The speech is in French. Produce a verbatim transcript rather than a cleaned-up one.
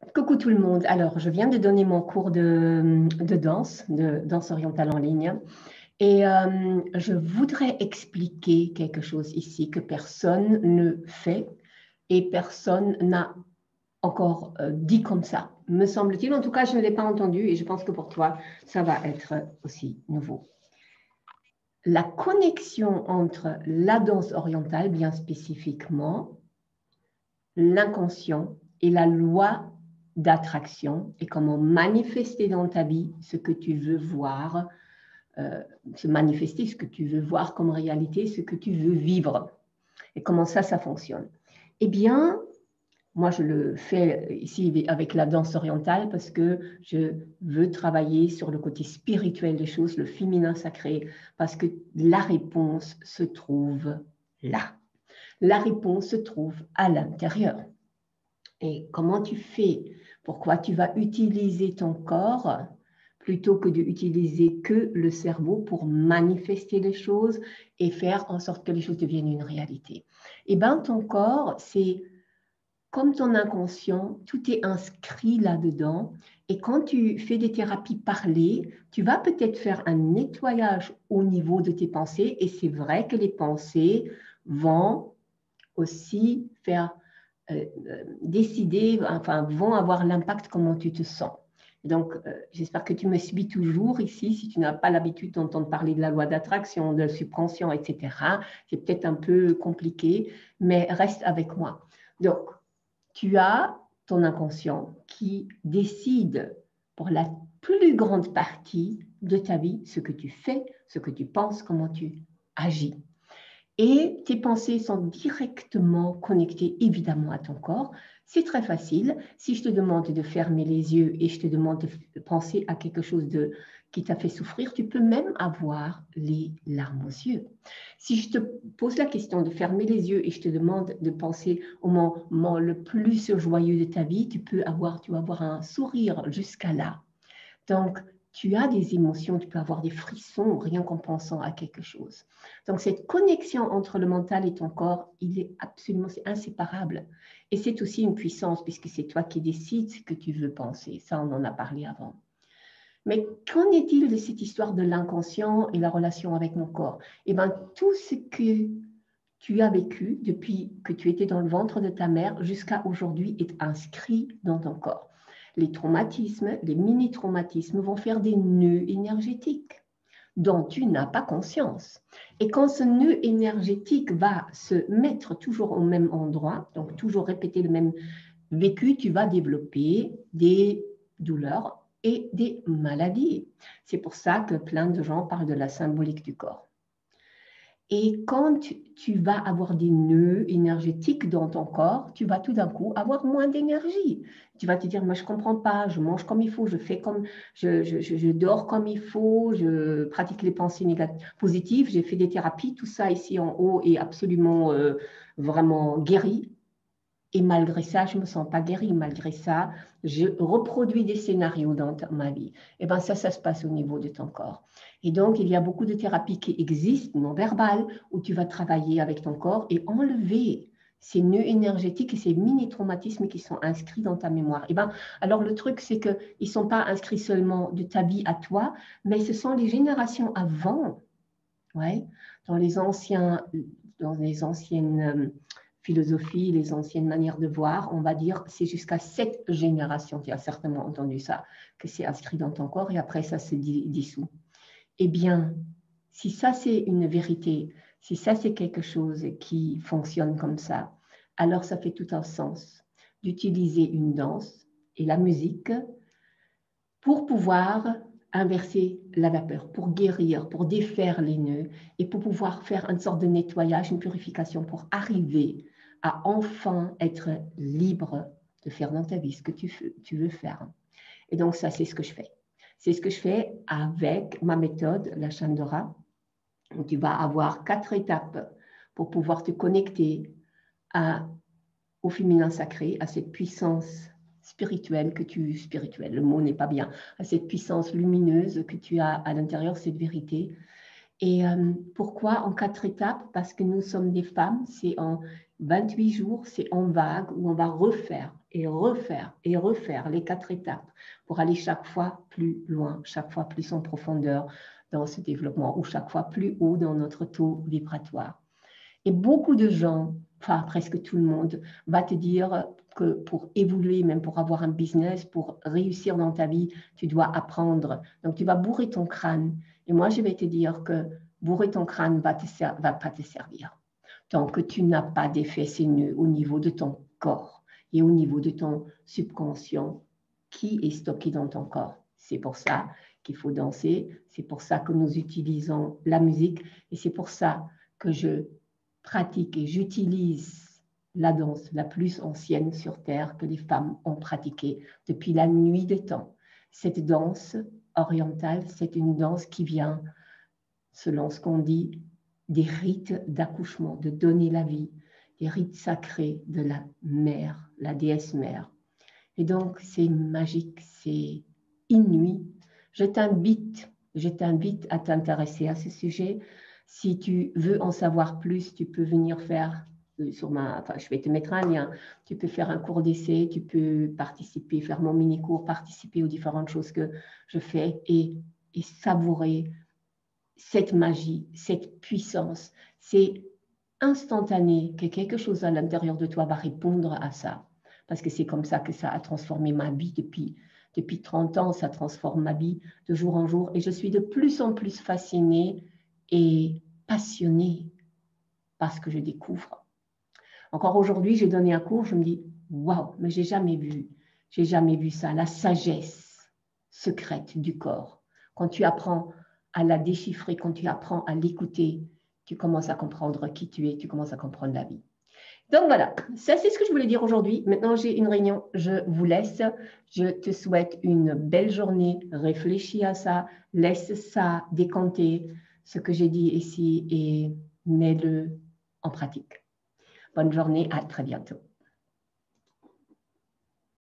Coucou tout le monde. Alors, je viens de donner mon cours de, de danse, de danse orientale en ligne. Et euh, je voudrais expliquer quelque chose ici que personne ne fait et personne n'a encore euh, dit comme ça, me semble-t-il. En tout cas, je ne l'ai pas entendu et je pense que pour toi, ça va être aussi nouveau. La connexion entre la danse orientale, bien spécifiquement, l'inconscient et la loi d'attraction et comment manifester dans ta vie ce que tu veux voir, euh, se manifester ce que tu veux voir comme réalité, ce que tu veux vivre. Et comment ça, ça fonctionne? Eh bien, moi, je le fais ici avec la danse orientale parce que je veux travailler sur le côté spirituel des choses, le féminin sacré, parce que la réponse se trouve là. La réponse se trouve à l'intérieur. Et comment tu fais? Pourquoi tu vas utiliser ton corps plutôt que d'utiliser que le cerveau pour manifester les choses et faire en sorte que les choses deviennent une réalité? Eh bien, ton corps, c'est comme ton inconscient, tout est inscrit là-dedans. Et quand tu fais des thérapies parlées, tu vas peut-être faire un nettoyage au niveau de tes pensées. Et c'est vrai que les pensées vont aussi faire euh, décider, enfin, vont avoir l'impact comment tu te sens. Donc, euh, j'espère que tu me suis toujours ici. Si tu n'as pas l'habitude d'entendre parler de la loi d'attraction, de subconscient, et cetera, c'est peut-être un peu compliqué, mais reste avec moi. Donc, tu as ton inconscient qui décide pour la plus grande partie de ta vie ce que tu fais, ce que tu penses, comment tu agis. Et tes pensées sont directement connectées évidemment à ton corps. C'est très facile. Si je te demande de fermer les yeux et je te demande de penser à quelque chose de, qui t'a fait souffrir, tu peux même avoir les larmes aux yeux. Si je te pose la question de fermer les yeux et je te demande de penser au moment le plus joyeux de ta vie, tu peux avoir, tu vas avoir un sourire jusqu'à là. Donc, tu as des émotions, tu peux avoir des frissons rien qu'en pensant à quelque chose. Donc, cette connexion entre le mental et ton corps, il est absolument c'est inséparable. Et c'est aussi une puissance, puisque c'est toi qui décides ce que tu veux penser. Ça, on en a parlé avant. Mais qu'en est-il de cette histoire de l'inconscient et la relation avec mon corps? Eh bien, tout ce que tu as vécu depuis que tu étais dans le ventre de ta mère jusqu'à aujourd'hui est inscrit dans ton corps. Les traumatismes, les mini-traumatismes vont faire des nœuds énergétiques dont tu n'as pas conscience. Et quand ce nœud énergétique va se mettre toujours au même endroit, donc toujours répéter le même vécu, tu vas développer des douleurs et des maladies. C'est pour ça que plein de gens parlent de la symbolique du corps. Et quand tu vas avoir des nœuds énergétiques dans ton corps, tu vas tout d'un coup avoir moins d'énergie. Tu vas te dire, moi je ne comprends pas, je mange comme il faut, je fais comme, je, je, je dors comme il faut, je pratique les pensées négatives, positives, j'ai fait des thérapies, tout ça ici en haut est absolument euh, vraiment guéri. Et malgré ça, je ne me sens pas guérie. Malgré ça, je reproduis des scénarios dans ma vie. Et bien ça, ça se passe au niveau de ton corps. Et donc, il y a beaucoup de thérapies qui existent, non verbales, où tu vas travailler avec ton corps et enlever ces nœuds énergétiques et ces mini-traumatismes qui sont inscrits dans ta mémoire. Et ben, alors, le truc, c'est qu'ils ne sont pas inscrits seulement de ta vie à toi, mais ce sont les générations avant. Ouais, dans les anciens, dans les anciennes philosophies, les anciennes manières de voir, on va dire c'est jusqu'à sept générations, tu as certainement entendu ça, que c'est inscrit dans ton corps et après ça se dissout. Eh bien, si ça c'est une vérité, si ça c'est quelque chose qui fonctionne comme ça, alors ça fait tout un sens d'utiliser une danse et la musique pour pouvoir inverser la vapeur, pour guérir, pour défaire les nœuds et pour pouvoir faire une sorte de nettoyage, une purification pour arriver à enfin être libre de faire dans ta vie ce que tu, tu veux faire. Et donc ça, c'est ce que je fais. C'est ce que je fais avec ma méthode, la Chandra. Tu vas avoir quatre étapes pour pouvoir te connecter à, au féminin sacré, à cette puissance spirituelle que tu spirituelle, le mot n'est pas bien, à cette puissance lumineuse que tu as à l'intérieur, cette vérité. Et euh, pourquoi en quatre étapes? Parce que nous sommes des femmes, c'est en vingt-huit jours, c'est en vague où on va refaire et refaire et refaire les quatre étapes pour aller chaque fois plus loin, chaque fois plus en profondeur dans ce développement ou chaque fois plus haut dans notre taux vibratoire. Et beaucoup de gens, enfin presque tout le monde, va te dire que pour évoluer, même pour avoir un business, pour réussir dans ta vie, tu dois apprendre. Donc, tu vas bourrer ton crâne. Et moi, je vais te dire que bourrer ton crâne ne va, va pas te servir. Tant que tu n'as pas d'effet séneux au niveau de ton corps et au niveau de ton subconscient qui est stocké dans ton corps. C'est pour ça qu'il faut danser, c'est pour ça que nous utilisons la musique et c'est pour ça que je pratique et j'utilise la danse la plus ancienne sur Terre que les femmes ont pratiquée depuis la nuit des temps. Cette danse orientale, c'est une danse qui vient, selon ce qu'on dit, des rites d'accouchement, de donner la vie, des rites sacrés de la mère, la déesse mère. Et donc, c'est magique, c'est inouï. Je t'invite, je t'invite à t'intéresser à ce sujet. Si tu veux en savoir plus, tu peux venir faire sur ma, enfin, je vais te mettre un lien. Tu peux faire un cours d'essai, tu peux participer, faire mon mini-cours, participer aux différentes choses que je fais et, et savourer cette magie, cette puissance. C'est instantané que quelque chose à l'intérieur de toi va répondre à ça. Parce que c'est comme ça que ça a transformé ma vie depuis, depuis trente ans. Ça transforme ma vie de jour en jour. Et je suis de plus en plus fascinée et passionnée par ce que je découvre. Encore aujourd'hui, j'ai donné un cours, je me dis, waouh, mais j'ai jamais vu, j'ai jamais vu ça, la sagesse secrète du corps. Quand tu apprends à la déchiffrer, quand tu apprends à l'écouter, tu commences à comprendre qui tu es, tu commences à comprendre la vie. Donc voilà, ça c'est ce que je voulais dire aujourd'hui. Maintenant j'ai une réunion, je vous laisse. Je te souhaite une belle journée, réfléchis à ça, laisse ça décanter, ce que j'ai dit ici et mets-le en pratique. Bonne journée, à très bientôt.